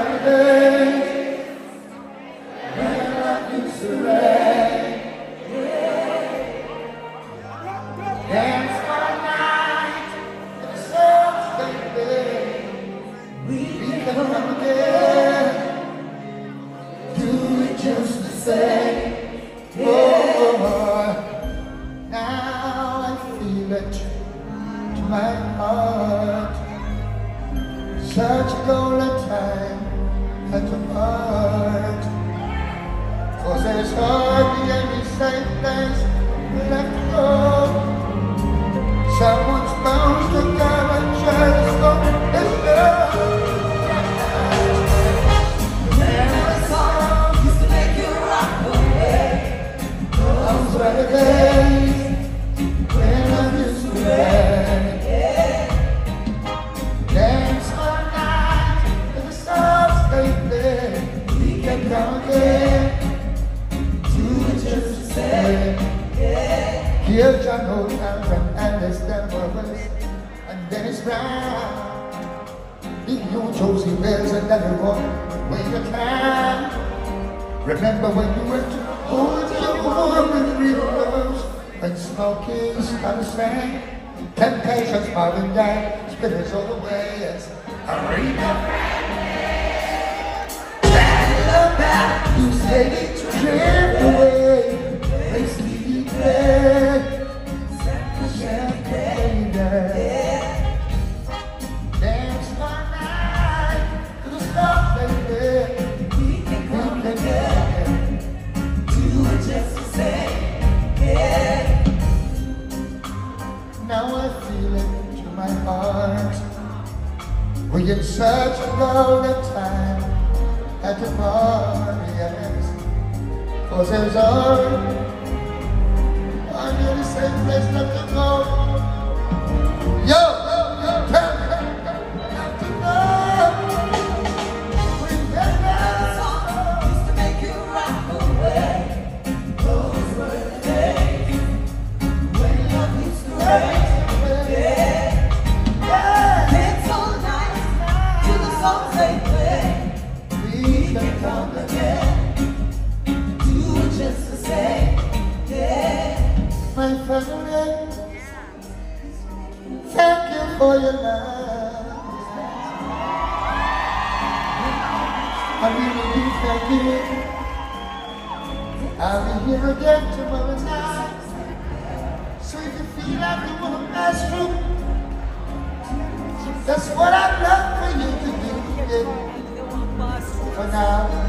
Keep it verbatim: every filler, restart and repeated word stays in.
were the days when I used to rain. Dance all night in the sun's baby. We can come again. Do it just the same. Oh, now I feel it to my heart. Such a golden time at the part. Cause there's hardly any safe place left to go. Someone's bound to come and try to stop this love. Remember songs used to make you rock away. Those were the days when I used to rain. Dance all night in the stars lately. We can come again. Do it just the same. Hear John Oldham and Alice Delmore and Dennis Brown. Leave you Josie Bells and Danny Roy when you can. Remember when you went to hold your woman rivers and Smoky Started sang. Temptations, Marvin Gaye, Spinners all the way as Aretha Franklin. Stand about, you say it's drift away. They sleep there, champagne there. Dance all night to the stars baby. We can come together, do it just the same. Yeah. Now I feel it to my heart. We're in such a golden time at the party, yes. Cause there's all I'm in the same place left to go. Yo, yo, yo, tell me, got to know. Remember songs used to make you rock away. Those were the days when love used to rain. Yeah, yeah. Dance all night to the songs they play. We can come again, do it just the same. Yeah. My family, thank you for your love. I really do thank you. I'll be here again tomorrow night. So if you feel like you want to pass through, that's what I'd love for you to do. Yeah. For now.